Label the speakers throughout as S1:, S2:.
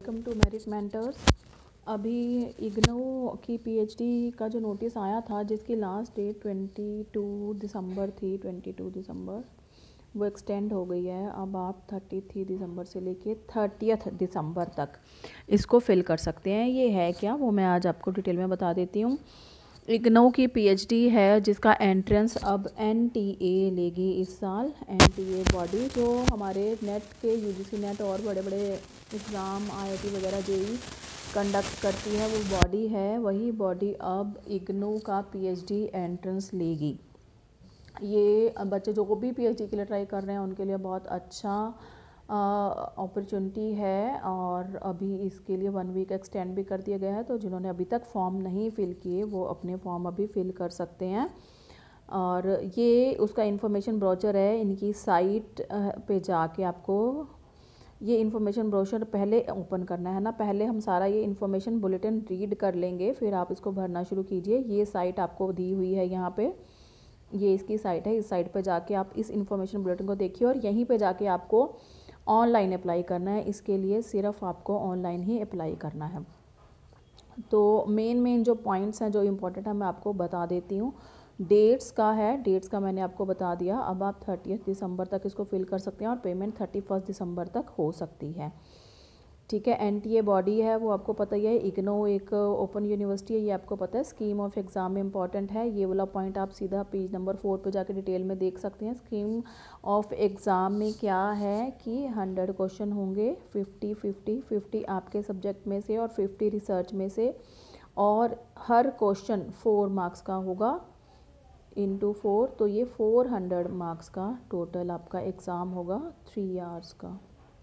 S1: Welcome to merit mentors. अभी इग्नू की PhD का जो नोटिस आया था, जिसकी लास्ट डेट 22 दिसंबर थी, 22 दिसंबर, वो एक्सटेंड हो गई है। अब आप 33 दिसंबर से लेके 30 दिसंबर तक इसको फिल कर सकते हैं। ये है क्या, वो मैं आज आपको डिटेल में बता देती हूँ। इग्नू की पीएचडी है जिसका एंट्रेंस अब एनटीए लेगी इस साल। एनटीए बॉडी जो हमारे नेट के यूजीसी नेट और बड़े बड़े एग्ज़ाम आईआईटी वगैरह जेई कंडक्ट करती है, वो बॉडी है, वही बॉडी अब इग्नू का पीएचडी एंट्रेंस लेगी। ये बच्चे जो भी पीएचडी के लिए ट्राई कर रहे हैं उनके लिए बहुत अच्छा अपॉर्चुनिटी है। और अभी इसके लिए 1 वीक एक्सटेंड भी कर दिया गया है, तो जिन्होंने अभी तक फॉर्म नहीं फिल किए वो अपने फॉर्म अभी फिल कर सकते हैं। और ये उसका इन्फॉर्मेशन ब्रोचर है, इनकी साइट पे जाके आपको ये इन्फॉर्मेशन ब्रोशर पहले ओपन करना है ना। पहले हम सारा ये इन्फॉर्मेशन बुलेटिन रीड कर लेंगे, फिर आप इसको भरना शुरू कीजिए। ये साइट आपको दी हुई है यहाँ पे, ये इसकी साइट है। इस साइट पे जाके आप इस इन्फॉर्मेशन बुलेटिन को देखिए और यहीं पे जाके आपको ऑनलाइन अप्लाई करना है। इसके लिए सिर्फ आपको ऑनलाइन ही अप्लाई करना है। तो मेन जो पॉइंट्स हैं जो इम्पोर्टेंट है मैं आपको बता देती हूँ। डेट्स का है, डेट्स का मैंने आपको बता दिया। अब आप 30 दिसंबर तक इसको फिल कर सकते हैं और पेमेंट 31 दिसंबर तक हो सकती है। ठीक है। एनटीए बॉडी है, वो आपको पता ही है। इग्नू एक ओपन यूनिवर्सिटी है, ये आपको पता है। स्कीम ऑफ एग्ज़ाम में इंपॉर्टेंट है, ये वाला पॉइंट आप सीधा पेज नंबर 4 पे जाकर डिटेल में देख सकते हैं। स्कीम ऑफ एग्ज़ाम में क्या है कि 100 क्वेश्चन होंगे, 50 आपके सब्जेक्ट में से और 50 रिसर्च में से, और हर क्वेश्चन 4 मार्क्स का होगा इंटू 4, तो ये 400 मार्क्स का टोटल आपका एग्ज़ाम होगा 3 आवर्स का,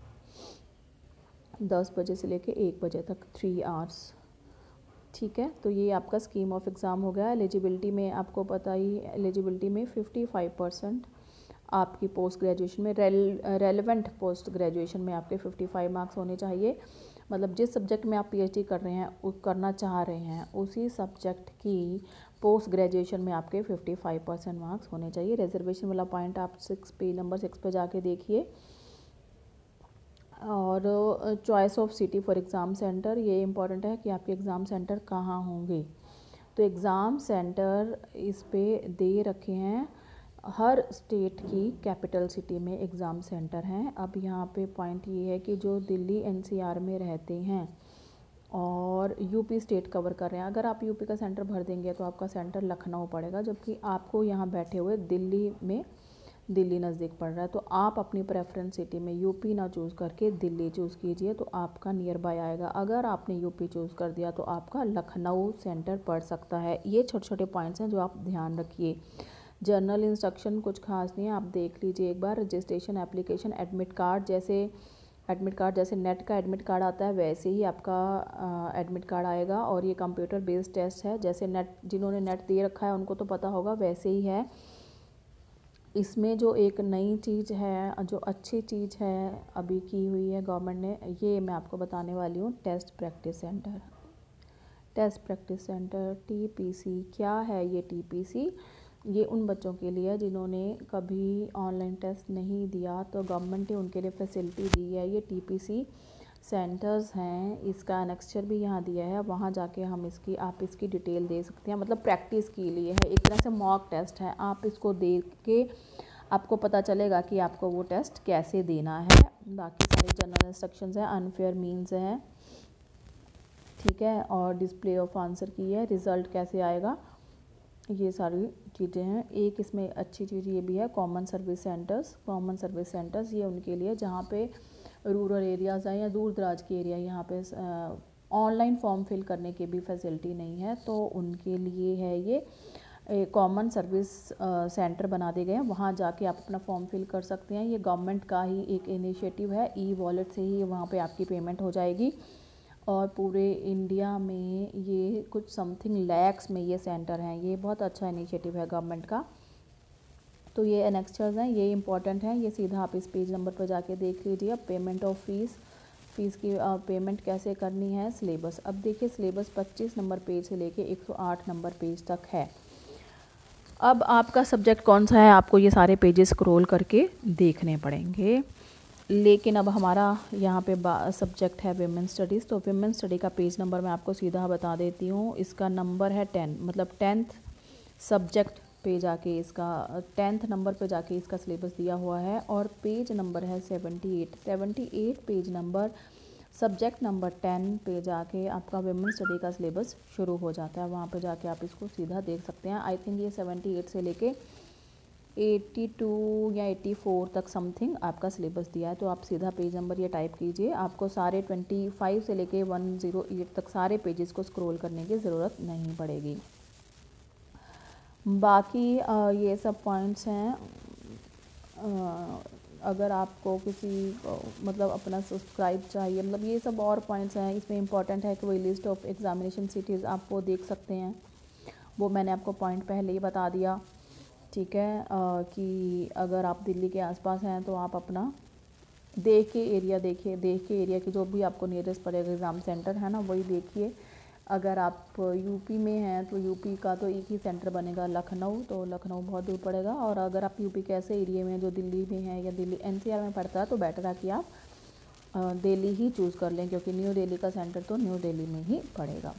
S1: 10 बजे से लेके 1 बजे तक 3 आवर्स। ठीक है। तो ये आपका स्कीम ऑफ एग्ज़ाम हो गया। एलिजिबिलिटी में आपको पता ही, एलिजिबिलिटी में 55% आपकी पोस्ट ग्रेजुएशन में रेलेवेंट पोस्ट ग्रेजुएशन में आपके 55 मार्क्स होने चाहिए। मतलब जिस सब्जेक्ट में आप पीएचडी कर रहे हैं, करना चाह रहे हैं, उसी सब्जेक्ट की पोस्ट ग्रेजुएशन में आपके 55% मार्क्स होने चाहिए। रिजर्वेशन वाला पॉइंट आप पेज नंबर 6 पे जाके देखिए। और choice of city for exam centre, ये इम्पॉर्टेंट है कि आपके एग्ज़ाम सेंटर कहाँ होंगे। तो एग्ज़ाम सेंटर इस पे दे रखे हैं, हर स्टेट की कैपिटल सिटी में एग्ज़ाम सेंटर हैं। अब यहाँ पे पॉइंट ये है कि जो दिल्ली एनसीआर में रहते हैं और यूपी स्टेट कवर कर रहे हैं, अगर आप यूपी का सेंटर भर देंगे तो आपका सेंटर लखनऊ पड़ेगा, जबकि आपको यहाँ बैठे हुए दिल्ली में, दिल्ली नज़दीक पड़ रहा है, तो आप अपनी प्रेफरेंस सिटी में यूपी ना चूज़ करके दिल्ली चूज़ कीजिए, तो आपका नियर बाय आएगा। अगर आपने यूपी चूज़ कर दिया तो आपका लखनऊ सेंटर पड़ सकता है। ये छोटे छोटे पॉइंट्स हैं जो आप ध्यान रखिए। जर्नल इंस्ट्रक्शन कुछ खास नहीं है, आप देख लीजिए एक बार। रजिस्ट्रेशन एप्लीकेशन, एडमिट कार्ड, जैसे नेट का एडमिट कार्ड आता है वैसे ही आपका एडमिट कार्ड आएगा। और ये कंप्यूटर बेस्ड टेस्ट है, जैसे नेट, जिन्होंने नेट दे रखा है उनको तो पता होगा, वैसे ही है। इसमें जो एक नई चीज़ है, जो अच्छी चीज़ है अभी की हुई है गवर्नमेंट ने, ये मैं आपको बताने वाली हूँ। Test practice centre, test practice centre TPC. क्या है ये टीपीसी? ये उन बच्चों के लिए जिन्होंने कभी ऑनलाइन टेस्ट नहीं दिया, तो गवर्नमेंट ने उनके लिए फैसिलिटी दी है। ये टीपीसी सेंटर्स हैं, इसका एनेक्चर भी यहाँ दिया है, वहाँ जाके हम आप इसकी डिटेल दे सकते हैं। मतलब प्रैक्टिस के लिए है, एक तरह से मॉक टेस्ट है। आप इसको दे के आपको पता चलेगा कि आपको वो टेस्ट कैसे देना है। बाकी सारी जनरल इंस्ट्रक्शंस हैं, अनफेयर मीन्स हैं, ठीक है, और डिस्प्ले ऑफ आंसर की है, रिज़ल्ट कैसे आएगा, ये सारी चीज़ें हैं। एक इसमें अच्छी चीज़ ये भी है, कॉमन सर्विस सेंटर्स ये उनके लिए जहाँ पे रूरल एरियाज़ हैं या दूर दराज के एरिया, यहाँ पे ऑनलाइन फॉर्म फिल करने की भी फैसिलिटी नहीं है, तो उनके लिए है ये कॉमन सर्विस सेंटर बना दिए गए हैं। वहाँ जाके आप अपना फॉर्म फिल कर सकते हैं। ये गवर्नमेंट का ही एक इनिशिएटिव है, ई वॉलेट से ही वहाँ पे आपकी पेमेंट हो जाएगी। और पूरे इंडिया में ये कुछ समथिंग लैक्स में ये सेंटर हैं। ये बहुत अच्छा इनिशिएटिव है गवर्नमेंट का। तो ये एनेक्चर्स हैं, ये इंपॉर्टेंट हैं, ये सीधा आप इस पेज नंबर पर जाके देख लीजिए। अब पेमेंट ऑफ फ़ीस की पेमेंट कैसे करनी है। सिलेबस, अब देखिए सिलेबस 25 नंबर पेज से लेके 108 नंबर पेज तक है। अब आपका सब्जेक्ट कौन सा है, आपको ये सारे पेजेस स्क्रॉल करके देखने पड़ेंगे। लेकिन अब हमारा यहाँ पे सब्जेक्ट है विमेन स्टडीज़। तो विमेन स्टडी का पेज नंबर मैं आपको सीधा बता देती हूँ। इसका नंबर है 10, मतलब 10th सब्जेक्ट पे जाके इसका 10th नंबर पे जाके इसका सिलेबस दिया हुआ है। और पेज नंबर है 78 पेज नंबर, सब्जेक्ट नंबर 10 पे जाके आपका विमेन स्टडी का सिलेबस शुरू हो जाता है। वहाँ पे जाके आप इसको सीधा देख सकते हैं। आई थिंक ये 78 से लेके 82 या 84 तक समथिंग आपका सिलेबस दिया है। तो आप सीधा पेज नंबर ये टाइप कीजिए, आपको सारे 25 से लेके 108 तक सारे पेजेस को स्क्रॉल करने की ज़रूरत नहीं पड़ेगी। बाकी ये सब पॉइंट्स हैं। अगर आपको किसी मतलब अपना सब्सक्राइब चाहिए, मतलब ये सब और पॉइंट्स हैं। इसमें इंपॉर्टेंट है कि वही लिस्ट ऑफ एग्जामिनेशन सिटीज़ आप वो देख सकते हैं, वो मैंने आपको पॉइंट पहले ही बता दिया, ठीक है। कि अगर आप दिल्ली के आसपास हैं तो आप अपना देख के एरिया की जो भी आपको नियरेस्ट पड़ेगा एग्ज़ाम सेंटर है ना, वही देखिए। अगर आप यूपी में हैं तो यूपी का तो एक ही सेंटर बनेगा लखनऊ, तो लखनऊ बहुत दूर पड़ेगा। और अगर आप यूपी के ऐसे एरिया में जो दिल्ली में है या दिल्ली एनसीआर में पड़ता है तो बेटर है कि आप दिल्ली ही चूज़ कर लें, क्योंकि न्यू दिल्ली का सेंटर तो न्यू दिल्ली में ही पड़ेगा।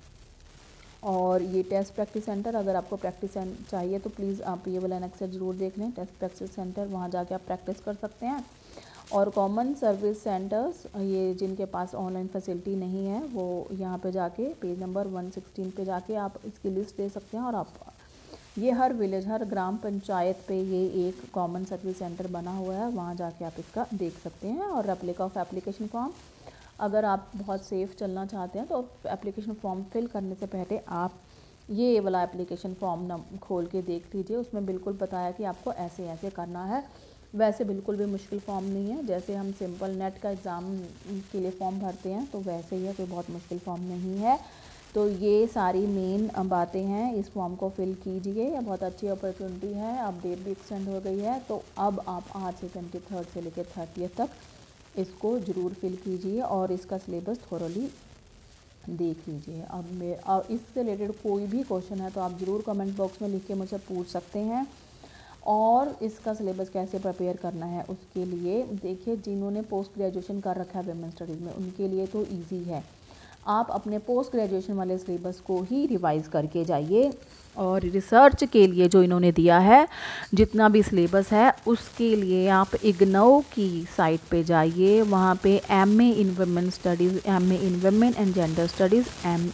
S1: और ये टेस्ट प्रैक्टिस सेंटर, अगर आपको प्रैक्टिस चाहिए तो प्लीज़ आप ये वाला एनेक्स ज़रूर देख लें, टेस्ट प्रैक्टिस सेंटर, वहाँ जाके आप प्रैक्टिस कर सकते हैं। और कॉमन सर्विस सेंटर्स, ये जिनके पास ऑनलाइन फैसिलिटी नहीं है वो यहाँ पे जाके पेज नंबर 116 पे जाके आप इसकी लिस्ट दे सकते हैं। और आप ये हर विलेज, हर ग्राम पंचायत पे ये एक कॉमन सर्विस सेंटर बना हुआ है, वहाँ जाके आप इसका देख सकते हैं। और रेप्लिका ऑफ एप्लीकेशन फॉर्म, अगर आप बहुत सेफ़ चलना चाहते हैं तो एप्लीकेशन फॉर्म फिल करने से पहले आप ये वाला एप्लीकेशन फॉर्म खोल के देख लीजिए। उसमें बिल्कुल बताया कि आपको ऐसे ऐसे करना है। वैसे बिल्कुल भी मुश्किल फॉर्म नहीं है, जैसे हम सिंपल नेट का एग्ज़ाम के लिए फॉर्म भरते हैं तो वैसे ही है, कोई बहुत मुश्किल फॉर्म नहीं है। तो ये सारी मेन बातें हैं, इस फॉर्म को फिल कीजिए। बहुत अच्छी अपॉर्चुनिटी है, अब डेट भी एक्सटेंड हो गई है, तो अब आप आज से 23 से लेकर 30 तक इसको ज़रूर फिल कीजिए और इसका सिलेबस थोरली देख लीजिए। अब इससे रिलेटेड कोई भी क्वेश्चन है तो आप ज़रूर कमेंट बॉक्स में लिख के मुझसे पूछ सकते हैं। और इसका सिलेबस कैसे प्रिपेयर करना है उसके लिए देखिए, जिन्होंने पोस्ट ग्रेजुएशन कर रखा है विमेन स्टडीज़ में उनके लिए तो इजी है। आप अपने पोस्ट ग्रेजुएशन वाले सिलेबस को ही रिवाइज़ करके जाइए। और रिसर्च के लिए जो इन्होंने दिया है जितना भी सिलेबस है उसके लिए आप इग्नोउ की साइट पे जाइए। वहाँ पे MA in women studies, MA in women and gender studies,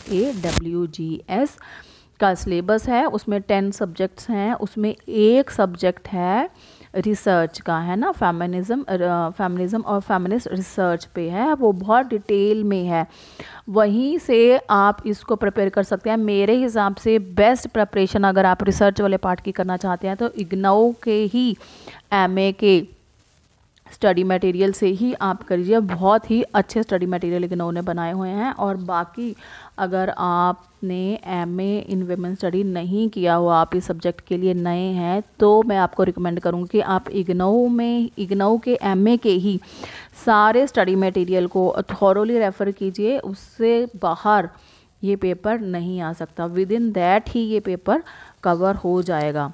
S1: MAWGS का सिलेबस है। उसमें 10 सब्जेक्ट्स हैं, उसमें एक सब्जेक्ट है रिसर्च का, है ना, फेमिनिज़म और फेमिनिस्ट रिसर्च पे है, वो बहुत डिटेल में है। वहीं से आप इसको प्रिपेयर कर सकते हैं। मेरे हिसाब से बेस्ट प्रिपरेशन अगर आप रिसर्च वाले पार्ट की करना चाहते हैं तो इग्नोउ के ही MA के स्टडी मटेरियल से ही आप करिए। बहुत ही अच्छे स्टडी मटेरियल इग्नोउ ने बनाए हुए हैं। और बाकी अगर आपने MA इन वुमेन स्टडी नहीं किया हुआ, आप इस सब्जेक्ट के लिए नए हैं, तो मैं आपको रिकमेंड करूँगी कि आप इग्नोउ के MA के ही सारे स्टडी मटेरियल को थॉरोली रेफ़र कीजिए। उससे बाहर ये पेपर नहीं आ सकता, विद इन दैट ही ये पेपर कवर हो जाएगा।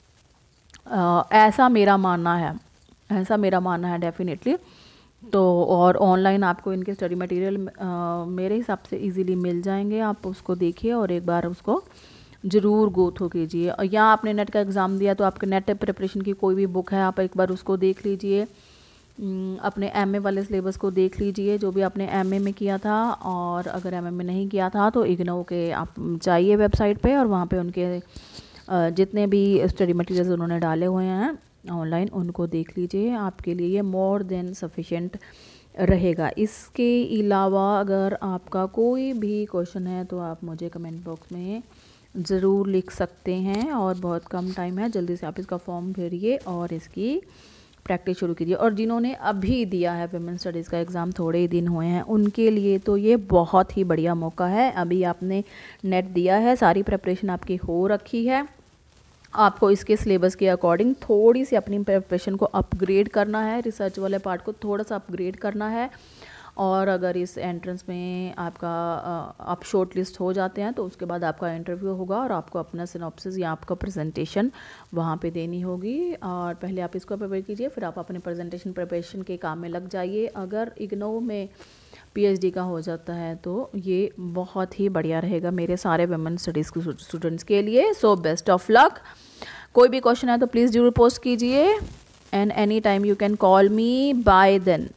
S1: ऐसा मेरा मानना है डेफिनेटली। तो और ऑनलाइन आपको इनके स्टडी मटेरियल मेरे हिसाब से इजीली मिल जाएंगे, आप उसको देखिए और एक बार उसको ज़रूर गो थ्रू कीजिए। या आपने नेट का एग्ज़ाम दिया तो आपके नेट प्रिपरेशन की कोई भी बुक है, आप एक बार उसको देख लीजिए। अपने MA वाले सिलेबस को देख लीजिए जो भी आपने MA में किया था। और अगर MA में नहीं किया था तो इग्नोउ के आप जाइए वेबसाइट पे और वहाँ पे उनके जितने भी स्टडी मटेरियल्स उन्होंने डाले हुए हैं ऑनलाइन उनको देख लीजिए। आपके लिए ये मोर देन सफिशेंट रहेगा। इसके अलावा अगर आपका कोई भी क्वेश्चन है तो आप मुझे कमेंट बॉक्स में ज़रूर लिख सकते हैं। और बहुत कम टाइम है, जल्दी से आप इसका फॉर्म भरिए और इसकी प्रैक्टिस शुरू कीजिए। और जिन्होंने अभी दिया है विमेन स्टडीज़ का एग्ज़ाम, थोड़े ही दिन हुए हैं, उनके लिए तो ये बहुत ही बढ़िया मौका है। अभी आपने नेट दिया है, सारी प्रिपरेशन आपकी हो रखी है, आपको इसके सिलेबस के अकॉर्डिंग थोड़ी सी अपनी प्रिपरेशन को अपग्रेड करना है, रिसर्च वाले पार्ट को थोड़ा सा अपग्रेड करना है। और अगर इस एंट्रेंस में आपका आप शॉर्ट लिस्ट हो जाते हैं तो उसके बाद आपका इंटरव्यू होगा और आपको अपना सिनॉप्सिस या आपका प्रेजेंटेशन वहाँ पे देनी होगी। और पहले आप इसको प्रिपेयर कीजिए, फिर आप अपने प्रेजेंटेशन प्रिपरेशन के काम में लग जाइए। अगर इग्नोउ में पीएचडी का हो जाता है तो ये बहुत ही बढ़िया रहेगा मेरे सारे वुमेन स्टडीज़ के स्टूडेंट्स के लिए। So best of luck. कोई भी क्वेश्चन है तो प्लीज़ जरूर पोस्ट कीजिए, and any time you can call me bye then.